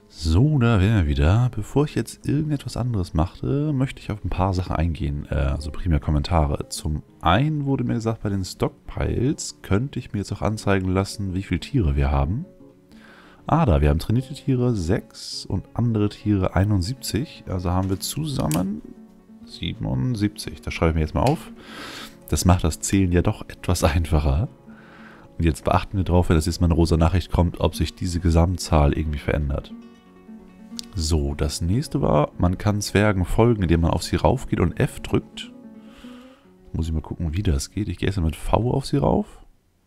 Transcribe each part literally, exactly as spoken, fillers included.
So, da wären wir wieder. Bevor ich jetzt irgendetwas anderes mache, möchte ich auf ein paar Sachen eingehen, äh, also primär Kommentare. Zum einen wurde mir gesagt, bei den Stockpiles könnte ich mir jetzt auch anzeigen lassen, wie viele Tiere wir haben. Ah, da, wir haben trainierte Tiere sechs und andere Tiere einundsiebzig. Also haben wir zusammen siebenundsiebzig. Das schreibe ich mir jetzt mal auf. Das macht das Zählen ja doch etwas einfacher. Und jetzt beachten wir darauf, dass jetzt mal eine rosa Nachricht kommt, ob sich diese Gesamtzahl irgendwie verändert. So, das nächste war, man kann Zwergen folgen, indem man auf sie raufgeht und F drückt. Muss ich mal gucken, wie das geht. Ich gehe erstmal mit V auf sie rauf.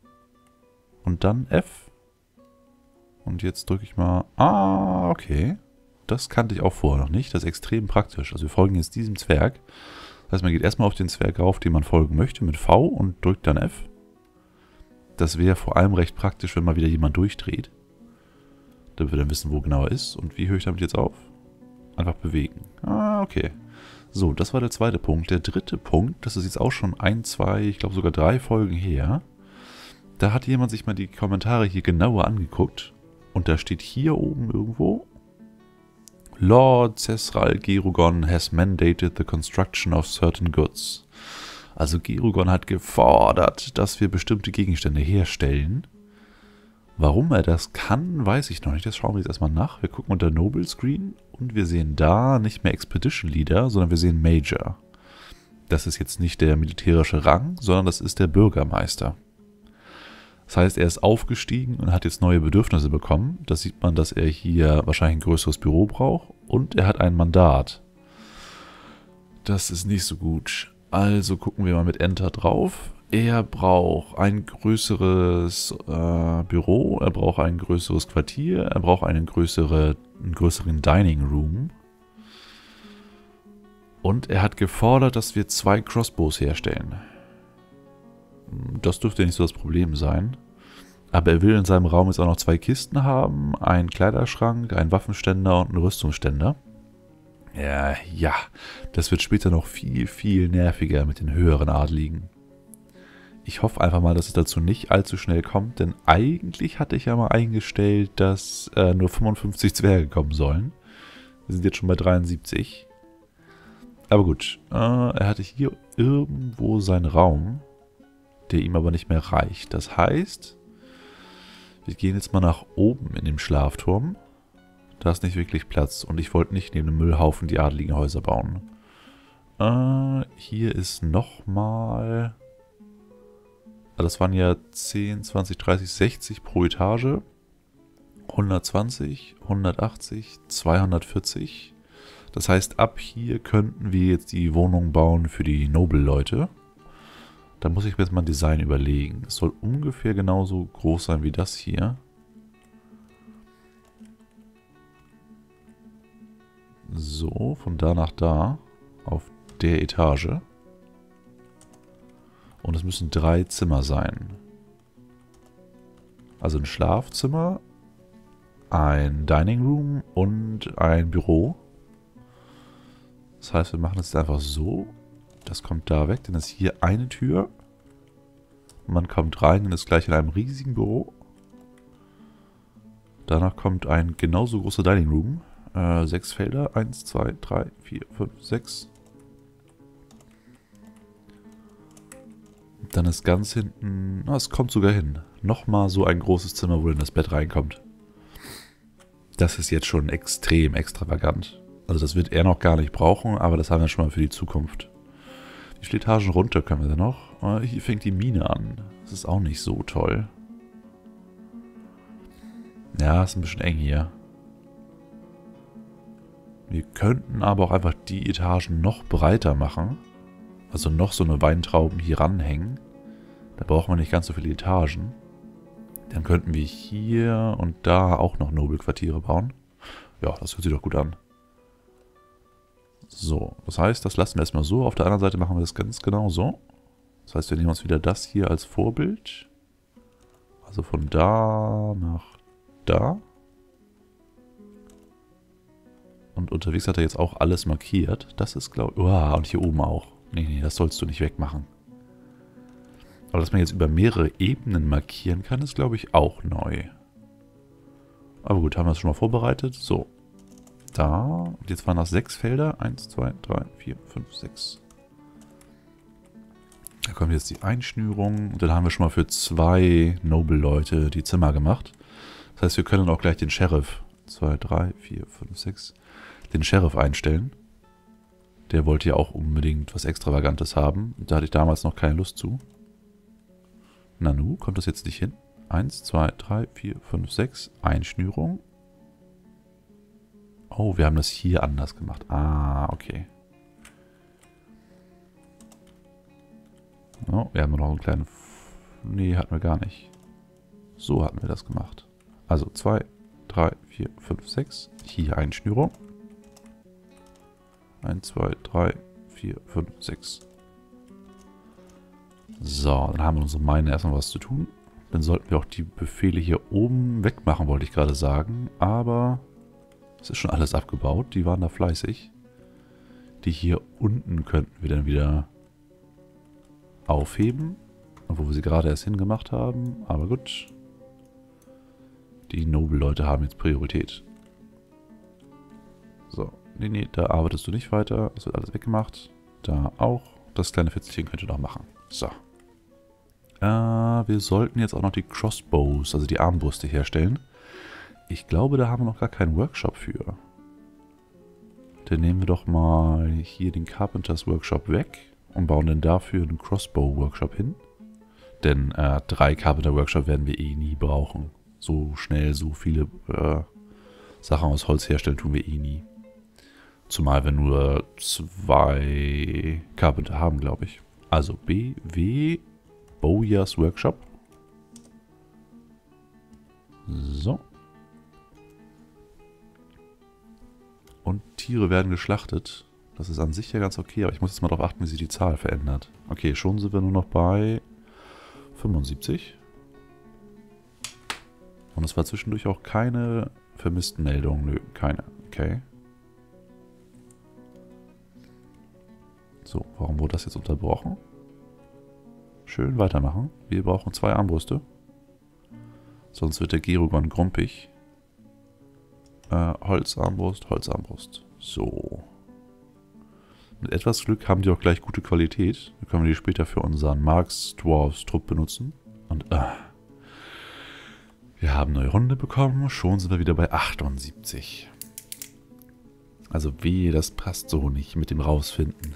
Und dann F. Und jetzt drücke ich mal... Ah, okay. Das kannte ich auch vorher noch nicht. Das ist extrem praktisch. Also wir folgen jetzt diesem Zwerg. Das heißt, man geht erstmal auf den Zwerg rauf, dem man folgen möchte, mit V und drückt dann F. Das wäre vor allem recht praktisch, wenn mal wieder jemand durchdreht. Damit wir dann wissen, wo genau er ist. Und wie höre ich damit jetzt auf? Einfach bewegen. Ah, okay. So, das war der zweite Punkt. Der dritte Punkt, das ist jetzt auch schon ein, zwei, ich glaube sogar drei Folgen her. Da hat jemand sich mal die Kommentare hier genauer angeguckt. Und da steht hier oben irgendwo: Lord Cesral Gerugon has mandated the construction of certain goods. Also Gerugon hat gefordert, dass wir bestimmte Gegenstände herstellen. Warum er das kann, weiß ich noch nicht. Das schauen wir jetzt erstmal nach. Wir gucken unter Noble Screen und wir sehen da nicht mehr Expedition Leader, sondern wir sehen Major. Das ist jetzt nicht der militärische Rang, sondern das ist der Bürgermeister. Das heißt, er ist aufgestiegen und hat jetzt neue Bedürfnisse bekommen. Das sieht man, dass er hier wahrscheinlich ein größeres Büro braucht und er hat ein Mandat. Das ist nicht so gut. Also gucken wir mal mit Enter drauf. Er braucht ein größeres äh, Büro, er braucht ein größeres Quartier, er braucht einen, größere, einen größeren Dining Room. Und er hat gefordert, dass wir zwei Crossbows herstellen. Das dürfte nicht so das Problem sein. Aber er will in seinem Raum jetzt auch noch zwei Kisten haben, einen Kleiderschrank, einen Waffenständer und einen Rüstungsständer. Ja, ja, das wird später noch viel, viel nerviger mit den höheren Adligen. Ich hoffe einfach mal, dass es dazu nicht allzu schnell kommt, denn eigentlich hatte ich ja mal eingestellt, dass äh, nur fünfundfünfzig Zwerge kommen sollen. Wir sind jetzt schon bei dreiundsiebzig. Aber gut, äh, er hatte hier irgendwo seinen Raum, der ihm aber nicht mehr reicht. Das heißt, wir gehen jetzt mal nach oben in dem Schlafturm. Da ist nicht wirklich Platz und ich wollte nicht neben dem Müllhaufen die adligen Häuser bauen. Äh, hier ist nochmal... Das waren ja zehn, zwanzig, dreißig, sechzig pro Etage. hundertzwanzig, hundertachtzig, zweihundertvierzig. Das heißt, ab hier könnten wir jetzt die Wohnung bauen für die Noble-Leute. Da muss ich mir jetzt mal ein Design überlegen. Es soll ungefähr genauso groß sein wie das hier. So, von da nach da. Auf der Etage. Und es müssen drei Zimmer sein. Also ein Schlafzimmer, ein Dining Room und ein Büro. Das heißt, wir machen es einfach so. Das kommt da weg, dann ist hier eine Tür. Man kommt rein und ist gleich in einem riesigen Büro. Danach kommt ein genauso großer Dining Room. Äh, sechs Felder. Eins, zwei, drei, vier, fünf, sechs. Dann ist ganz hinten, na, es kommt sogar hin, nochmal so ein großes Zimmer, wo dann das Bett reinkommt. Das ist jetzt schon extrem extravagant. Also das wird er noch gar nicht brauchen, aber das haben wir schon mal für die Zukunft. Wie viele Etagen runter können wir denn noch? Hier fängt die Mine an. Das ist auch nicht so toll. Ja, ist ein bisschen eng hier. Wir könnten aber auch einfach die Etagen noch breiter machen. Also noch so eine Weintrauben hier ranhängen. Da brauchen wir nicht ganz so viele Etagen. Dann könnten wir hier und da auch noch Nobelquartiere bauen. Ja, das hört sich doch gut an. So, das heißt, das lassen wir erstmal so. Auf der anderen Seite machen wir das ganz genau so. Das heißt, wir nehmen uns wieder das hier als Vorbild. Also von da nach da. Und unterwegs hat er jetzt auch alles markiert. Das ist, glaube ich... Uah, und hier oben auch. Nee, nee, das sollst du nicht wegmachen. Aber dass man jetzt über mehrere Ebenen markieren kann, ist, glaube ich, auch neu. Aber gut, haben wir das schon mal vorbereitet. So. Da. Und jetzt waren das sechs Felder. Eins, zwei, drei, vier, fünf, sechs. Da kommt jetzt die Einschnürung. Und dann haben wir schon mal für zwei Noble-Leute die Zimmer gemacht. Das heißt, wir können auch gleich den Sheriff. zwei, drei, vier, fünf, sechs. Den Sheriff einstellen. Der wollte ja auch unbedingt was Extravagantes haben. Da hatte ich damals noch keine Lust zu. Nanu, kommt das jetzt nicht hin? eins, zwei, drei, vier, fünf, sechs. Einschnürung. Oh, wir haben das hier anders gemacht. Ah, okay. Oh, wir haben noch einen kleinen... F nee, hatten wir gar nicht. So hatten wir das gemacht. Also zwei, drei, vier, fünf, sechs. Hier Einschnürung. eins, zwei, drei, vier, fünf, sechs. So, dann haben wir unsere Mine erstmal was zu tun. Dann sollten wir auch die Befehle hier oben wegmachen, wollte ich gerade sagen. Aber es ist schon alles abgebaut. Die waren da fleißig. Die hier unten könnten wir dann wieder aufheben. Wo wir sie gerade erst hingemacht haben. Aber gut. Die Noble-Leute haben jetzt Priorität. So. Nee, nee, da arbeitest du nicht weiter. Das wird alles weggemacht. Da auch. Das kleine Fitzelchen könnt ihr noch machen. So. Äh, wir sollten jetzt auch noch die Crossbows, also die Armbrüste herstellen. Ich glaube, da haben wir noch gar keinen Workshop für. Dann nehmen wir doch mal hier den Carpenters Workshop weg und bauen dann dafür einen Crossbow Workshop hin. Denn äh, drei Carpenter Workshop werden wir eh nie brauchen. So schnell, so viele äh, Sachen aus Holz herstellen tun wir eh nie. Zumal wir nur zwei Carpenter haben, glaube ich. Also B W Bowyers Workshop. So. Und Tiere werden geschlachtet. Das ist an sich ja ganz okay, aber ich muss jetzt mal darauf achten, wie sich die Zahl verändert. Okay, schon sind wir nur noch bei fünfundsiebzig. Und es war zwischendurch auch keine vermissten Meldungen. Nö, keine. Okay. So, warum wurde das jetzt unterbrochen? Schön weitermachen. Wir brauchen zwei Armbrüste. Sonst wird der Gerugon grumpig. Äh, Holzarmbrust, Holzarmbrust. So. Mit etwas Glück haben die auch gleich gute Qualität. Dann können wir die später für unseren Marks Dwarfs Trupp benutzen. Und äh, wir haben neue Runde bekommen. Schon sind wir wieder bei achtundsiebzig. Also wehe, das passt so nicht mit dem Rausfinden.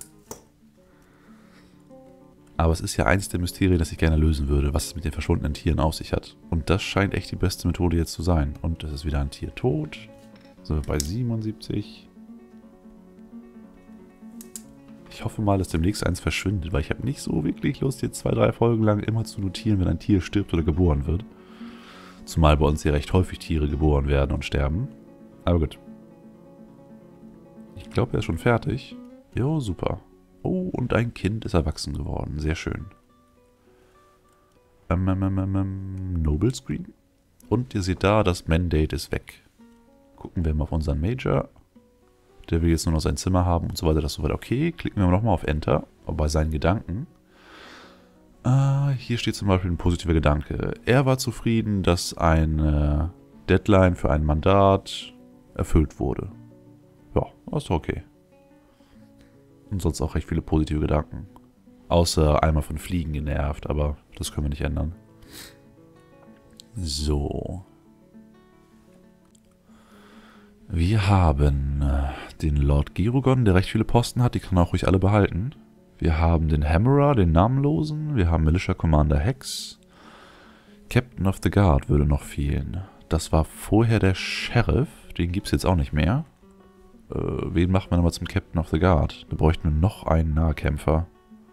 Aber es ist ja eins der Mysterien, das ich gerne lösen würde, was es mit den verschwundenen Tieren auf sich hat. Und das scheint echt die beste Methode jetzt zu sein. Und es ist wieder ein Tier tot. So, bei siebenundsiebzig. Ich hoffe mal, dass demnächst eins verschwindet, weil ich habe nicht so wirklich Lust, jetzt zwei, drei Folgen lang immer zu notieren, wenn ein Tier stirbt oder geboren wird. Zumal bei uns ja recht häufig Tiere geboren werden und sterben. Aber gut. Ich glaube, er ist schon fertig. Jo, super. Oh, und ein Kind ist erwachsen geworden. Sehr schön. Ähm, ähm, ähm, ähm, Noble Screen. Und ihr seht da, das Mandate ist weg. Gucken wir mal auf unseren Major. Der will jetzt nur noch sein Zimmer haben und so weiter. Das ist soweit okay. Klicken wir nochmal auf Enter. Bei seinen Gedanken. Äh, hier steht zum Beispiel ein positiver Gedanke. Er war zufrieden, dass eine Deadline für ein Mandat erfüllt wurde. Ja, das ist doch okay. Und sonst auch recht viele positive Gedanken. Außer einmal von Fliegen genervt, aber das können wir nicht ändern. So. Wir haben den Lord Gerugon, der recht viele Posten hat. Die kann er auch ruhig alle behalten. Wir haben den Hammerer, den Namenlosen. Wir haben Militia Commander Hex. Captain of the Guard würde noch fehlen. Das war vorher der Sheriff. Den gibt es jetzt auch nicht mehr. Äh, wen macht man aber zum Captain of the Guard? Da bräuchten wir noch einen Nahkämpfer.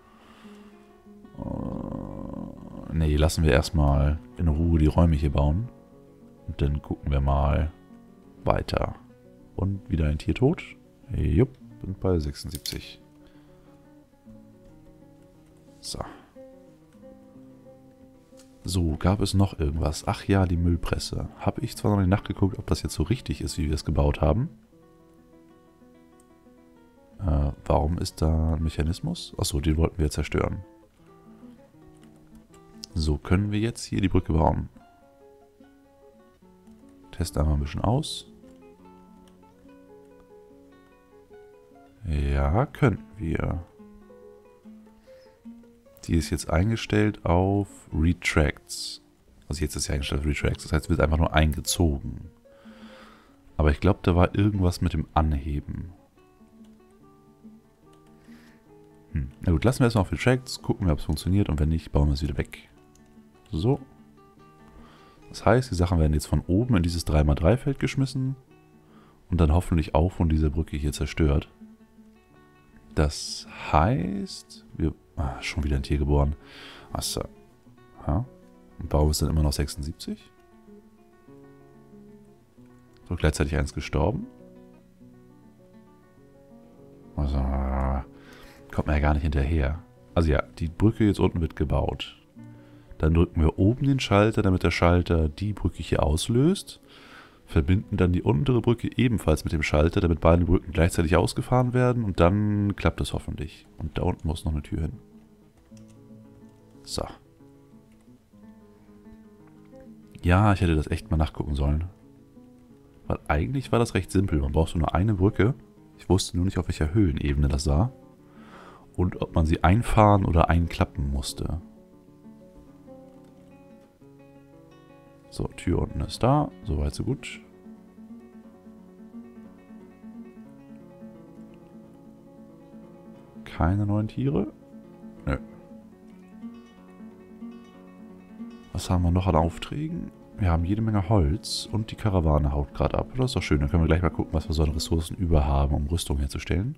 Äh, nee, lassen wir erstmal in Ruhe die Räume hier bauen. Und dann gucken wir mal weiter. Und wieder ein Tier tot. Jupp, bin bei sechsundsiebzig. So. So, gab es noch irgendwas? Ach ja, die Müllpresse. Habe ich zwar noch nicht nachgeguckt, ob das jetzt so richtig ist, wie wir es gebaut haben. Äh, warum ist da ein Mechanismus? Achso, den wollten wir zerstören. So, können wir jetzt hier die Brücke bauen? Test einmal ein bisschen aus. Ja, könnten wir. Die ist jetzt eingestellt auf Retracts. Also jetzt ist sie eingestellt auf Retracts. Das heißt, es wird einfach nur eingezogen. Aber ich glaube, da war irgendwas mit dem Anheben. Hm. Na gut, lassen wir erstmal auf Retracts. Gucken wir, ob es funktioniert. Und wenn nicht, bauen wir es wieder weg. So. Das heißt, die Sachen werden jetzt von oben in dieses drei mal drei Feld geschmissen. Und dann hoffentlich auch von dieser Brücke hier zerstört. Das heißt, wir... Ah, schon wieder ein Tier geboren. Achso. Ja. Und warum ist dann immer noch sechsundsiebzig? So, gleichzeitig eins gestorben. Also, kommt man ja gar nicht hinterher. Also ja, die Brücke jetzt unten wird gebaut. Dann drücken wir oben den Schalter, damit der Schalter die Brücke hier auslöst. Verbinden dann die untere Brücke ebenfalls mit dem Schalter, damit beide Brücken gleichzeitig ausgefahren werden. Und dann klappt es hoffentlich. Und da unten muss noch eine Tür hin. So. Ja, ich hätte das echt mal nachgucken sollen. Weil eigentlich war das recht simpel. Man braucht nur eine Brücke. Ich wusste nur nicht, auf welcher Höhenebene das war. Und ob man sie einfahren oder einklappen musste. So, Tür unten ist da. Soweit, so gut. Keine neuen Tiere? Nö. Was haben wir noch an Aufträgen? Wir haben jede Menge Holz und die Karawane haut gerade ab. Das ist doch schön. Dann können wir gleich mal gucken, was wir so an Ressourcen über haben, um Rüstung herzustellen.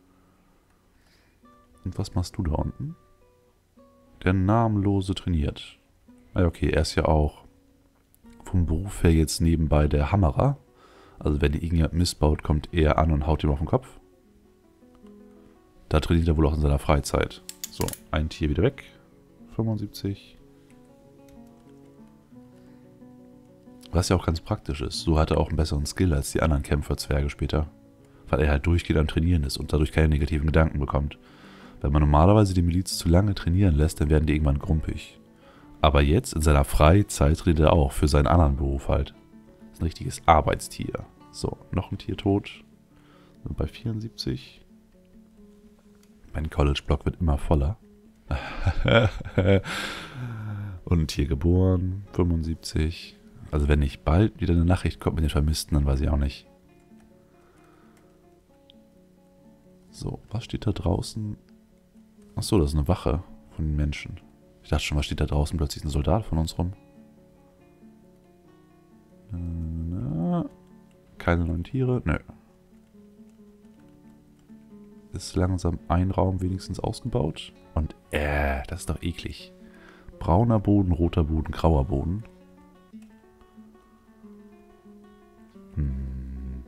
Und was machst du da unten? Der Namenlose trainiert. Ah, okay, er ist ja auch vom Beruf her jetzt nebenbei der Hammerer. Also wenn irgendjemand missbaut, kommt er an und haut ihm auf den Kopf. Da trainiert er wohl auch in seiner Freizeit. So, ein Tier wieder weg. fünfundsiebzig. Was ja auch ganz praktisch ist. So hat er auch einen besseren Skill als die anderen Kämpfer-Zwerge später. Weil er halt durchgehend am Trainieren ist und dadurch keine negativen Gedanken bekommt. Wenn man normalerweise die Miliz zu lange trainieren lässt, dann werden die irgendwann grumpig. Aber jetzt, in seiner Freizeit, trainiert er auch für seinen anderen Beruf halt. Das ist ein richtiges Arbeitstier. So, noch ein Tier tot. Sind wir bei vierundsiebzig. Mein College-Block wird immer voller. Und ein Tier geboren. fünfundsiebzig. Also wenn nicht bald wieder eine Nachricht kommt mit den Vermissten, dann weiß ich auch nicht. So, was steht da draußen? Achso, das ist eine Wache von den Menschen. Ich dachte schon, was steht da draußen? Plötzlich ein Soldat von uns rum. Keine neuen Tiere? Nö. Ist langsam ein Raum wenigstens ausgebaut. Und äh, das ist doch eklig. Brauner Boden, roter Boden, grauer Boden. Hm.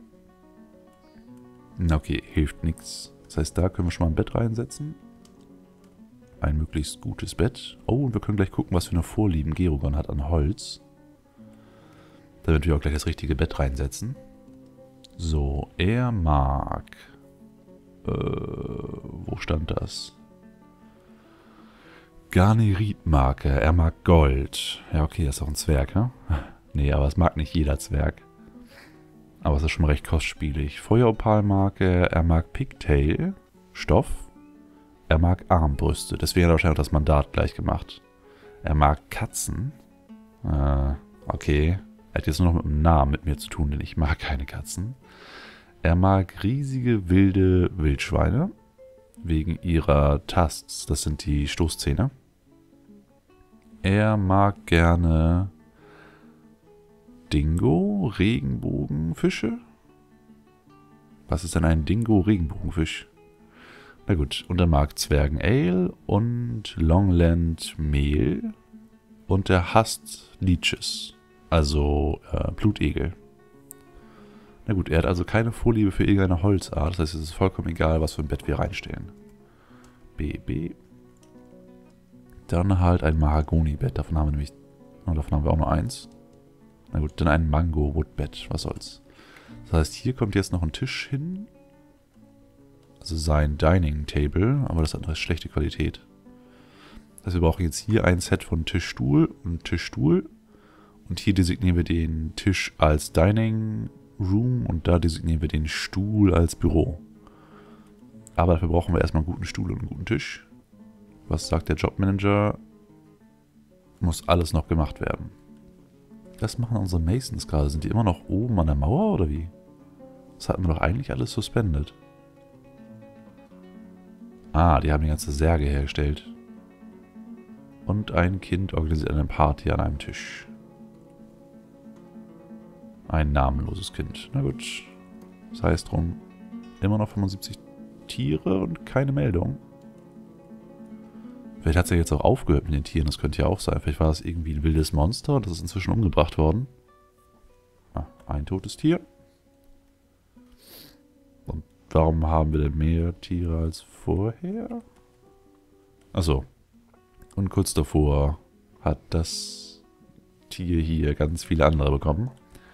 Okay, hilft nichts. Das heißt, da können wir schon mal ein Bett reinsetzen. Ein möglichst gutes Bett. Oh, und wir können gleich gucken, was für eine Vorlieben Gerogon hat an Holz. Damit wir auch gleich das richtige Bett reinsetzen. So, er mag... Äh, wo stand das? Garneritmarke. Er mag Gold. Ja, okay, das ist auch ein Zwerg, ne? Nee, aber es mag nicht jeder Zwerg. Aber es ist schon recht kostspielig. Feueropalmarke. Er mag Pigtail. Stoff. Er mag Armbrüste. Deswegen hat er wahrscheinlich auch das Mandat gleich gemacht. Er mag Katzen. Äh, okay. Er hat jetzt nur noch mit einem Namen mit mir zu tun, denn ich mag keine Katzen. Er mag riesige, wilde Wildschweine. Wegen ihrer Tusks. Das sind die Stoßzähne. Er mag gerne Dingo, Regenbogenfische. Was ist denn ein Dingo-Regenbogenfisch? Na gut, und er mag Zwergen-Ale und Longland-Mehl. Und er hasst Leeches, also äh, Blutegel. Na gut, er hat also keine Vorliebe für irgendeine Holzart. Das heißt, es ist vollkommen egal, was für ein Bett wir reinstellen. B B. Dann halt ein Mahagoni-Bett. Davon haben wir nämlich, oh, davon haben wir auch nur eins. Na gut, dann ein Mango-Wood-Bett. Was soll's. Das heißt, hier kommt jetzt noch ein Tisch hin. Also sein Dining Table, aber das hat eine schlechte Qualität. Das heißt, wir brauchen jetzt hier ein Set von Tischstuhl und Tischstuhl. Und hier designieren wir den Tisch als Dining Room und da designieren wir den Stuhl als Büro. Aber dafür brauchen wir erstmal einen guten Stuhl und einen guten Tisch. Was sagt der Jobmanager? Muss alles noch gemacht werden. Was machen unsere Masons gerade? Sind die immer noch oben an der Mauer oder wie? Das hatten wir doch eigentlich alles suspended. Ah, die haben die ganze Särge hergestellt. Und ein Kind organisiert eine Party an einem Tisch. Ein namenloses Kind. Na gut. Das heißt drum, immer noch fünfundsiebzig Tiere und keine Meldung. Vielleicht hat es ja jetzt auch aufgehört mit den Tieren. Das könnte ja auch sein. Vielleicht war das irgendwie ein wildes Monster und das ist inzwischen umgebracht worden. Ah, ein totes Tier. Und warum haben wir denn mehr Tiere als vorher? Achso. Und kurz davor hat das Tier hier ganz viele andere bekommen.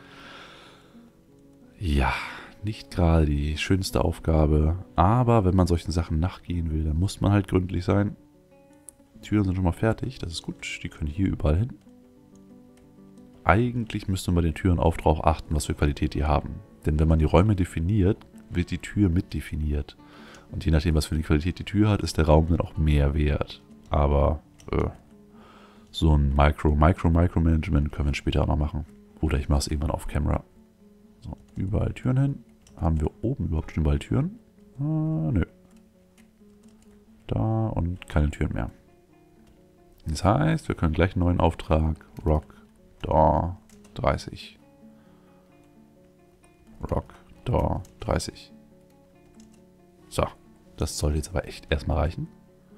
Ja, nicht gerade die schönste Aufgabe. Aber wenn man solchen Sachen nachgehen will, dann muss man halt gründlich sein. Die Türen sind schon mal fertig, das ist gut. Die können hier überall hin. Eigentlich müsste man bei den Türen auch darauf achten, was für Qualität die haben. Denn wenn man die Räume definiert, wird die Tür mit definiert. Und je nachdem, was für eine Qualität die Tür hat, ist der Raum dann auch mehr wert. Aber äh, so ein Micro, Micro, Micromanagement können wir später auch noch machen. Oder ich mache es irgendwann auf Camera. So, überall Türen hin. Haben wir oben überhaupt schon überall Türen? Ah, nö. Da und keine Türen mehr. Das heißt, wir können gleich einen neuen Auftrag. Rock, Door, dreißig. Rock, Door, dreißig. So, das soll jetzt aber echt erstmal reichen.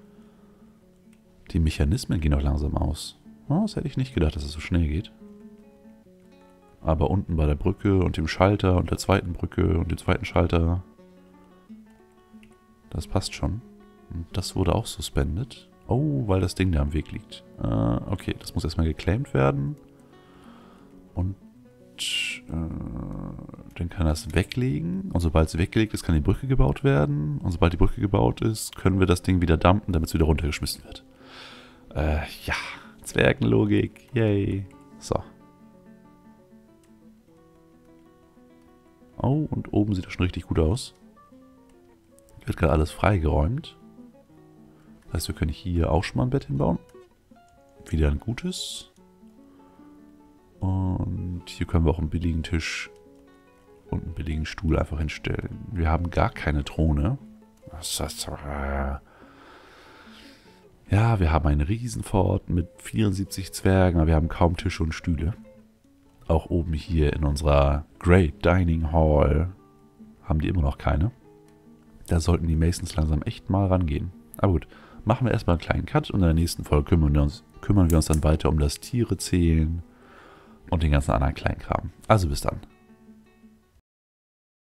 Die Mechanismen gehen auch langsam aus. Oh, das hätte ich nicht gedacht, dass es so schnell geht. Aber unten bei der Brücke und dem Schalter und der zweiten Brücke und dem zweiten Schalter, das passt schon. Und das wurde auch suspended. Oh, weil das Ding da am Weg liegt. Äh, okay, das muss erstmal geclaimed werden. Und äh, dann kann er es weglegen. Und sobald es weggelegt ist, kann die Brücke gebaut werden. Und sobald die Brücke gebaut ist, können wir das Ding wieder dumpen, damit es wieder runtergeschmissen wird. Äh, ja. Zwergenlogik. Yay. So. Oh, und oben sieht das schon richtig gut aus. Wird gerade alles freigeräumt. Das heißt, wir können hier auch schon mal ein Bett hinbauen. Wieder ein gutes. Und hier können wir auch einen billigen Tisch und einen billigen Stuhl einfach hinstellen. Wir haben gar keine Throne. Ja, wir haben einen Riesenfort mit vierundsiebzig Zwergen, aber wir haben kaum Tische und Stühle. Auch oben hier in unserer Great Dining Hall haben die immer noch keine. Da sollten die Masons langsam echt mal rangehen. Aber gut, machen wir erstmal einen kleinen Cut und in der nächsten Folge kümmern wir uns, kümmern wir uns dann weiter um das Tiere zählen und den ganzen anderen Kleinkram. Also bis dann.